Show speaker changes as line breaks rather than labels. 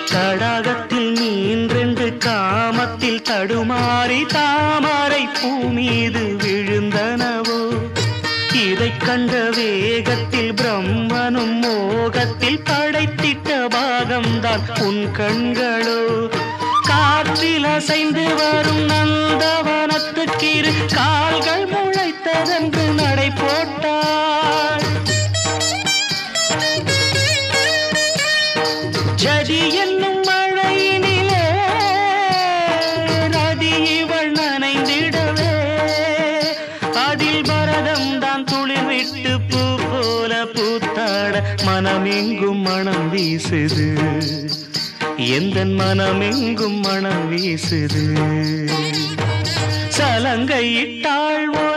தடாகத்தில் மீன்றென்று காமத்தில் தடுமாறி தாமரை பூ மீது விழுந்தனவோ இதைக் கண்ட வேகத்தில் பிரம்மனும் மோகத்தில் படைத்திட்ட பாகம்தான் உன் கண்களோ காற்றில் அசைந்து வரும் நந்தவனத்துக்கிரு கால்கள் முளைத்ததென்று நடை போட்டாள் ஜதி என்னும் மழையினிலே நதி இவள் நனைந்திடவே அதில் பரதம் தான் துளிர் விட்டு பூ போல பூத்தாட மனமெங்கும் மனம் வீசுது எந்தன் மனமெங்கும் மனம் வீசுது சலங்கையிட்டாள்